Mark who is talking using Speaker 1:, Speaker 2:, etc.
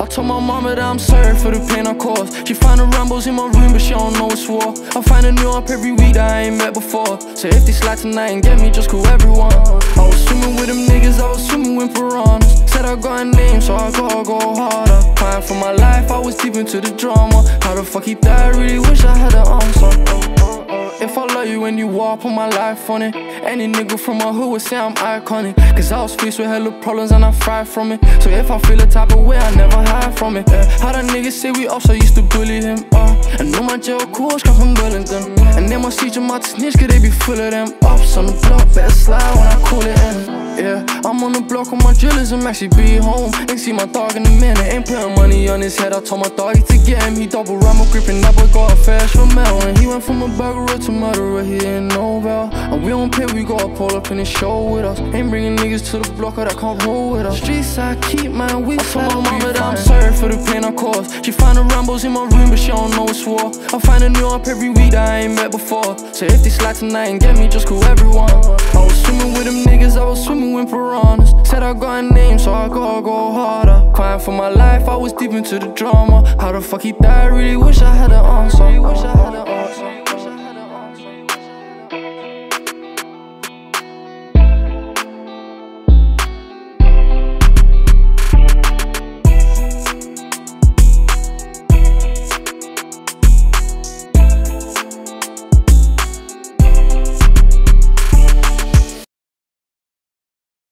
Speaker 1: I told my mama that I'm sorry for the pain I caused. She find the Rambos in my room, but she don't know it's war. I find a new up every week that I ain't met before. So if they slide tonight and get me, just call everyone. I was swimming with them niggas, I was swimming with piranhas. Said I got a name, so I gotta go harder. Crying for my life, I was deep into the drama. How the fuck he died, really wish I had an answer. If I love you and you walk, put my life on it. Any nigga from my hood would say I'm iconic, cause I was faced with hella problems and I fried from it. So if I feel the type of way, I never hide from it. How the niggas say we ops, I used to bully him. And know my jail cool, come from bullingdon. And they must teach them how to snitch, cause they be full of them ops on the block. Better slide when I call it in. Yeah, I'm on the block with my drillers and Maxie be home. Ain't see my dog in a minute, ain't putting money on his head. I told my dog to get him, he double Rambos gripping. That boy got a fast for mail. And he went from a burglar to murderer, he didn't know about. And we don't pay, we gotta pull up in the show with us. Ain't bringing niggas to the block or that can't roll with us. Street side, keep my weak side. I told my mama that I'm sorry for the pain I caused. She find the Rambos in my room, but she don't know it's war. I find a new up every week that I ain't met before. So if they slide tonight and get me, just call everyone. I was swimming with them niggas, I was swimming with piranhas. Said I got a name, so I gotta go harder. Crying for my life, I was deep into the drama. How the fuck he died, really wish I had an answer.